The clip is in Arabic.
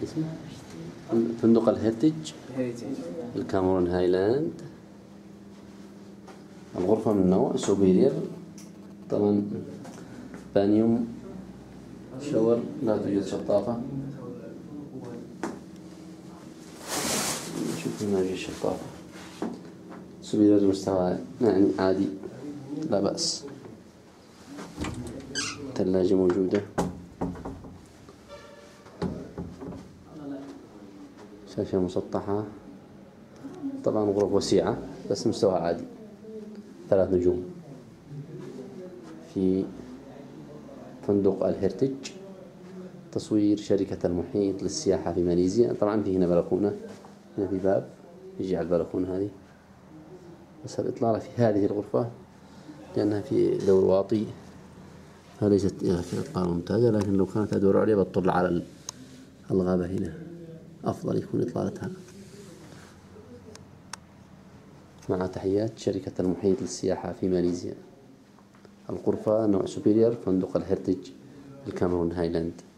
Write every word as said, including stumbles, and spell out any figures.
اسمه فندق الهيرتج الكاميرون هايلاند. الغرفة من نوع سوبيرير، طبعا بانيوم شاور لا توجد شطافة. شوف هنا في شطافة. سوبيرير مستوى يعني عادي لا بأس. ثلاجة موجودة، شاشة مسطحة، طبعا غرف وسيعة بس مستوى عادي، ثلاث نجوم في فندق الهيرتج. تصوير شركة المحيط للسياحة في ماليزيا. طبعا في هنا بلكونة، هنا في باب يجي على البلكونة هذه، بس الإطلالة في هذه الغرفة لأنها في دور واطي فليست إطلالة ممتازة، لكن لو كانت دور عليا بتطل على الغابة هنا أفضل يكون إطلالتها. مع تحيات شركة المحيط للسياحة في ماليزيا. الغرفة نوع سوبيريور، فندق الهيرتج الكاميرون هايلاند.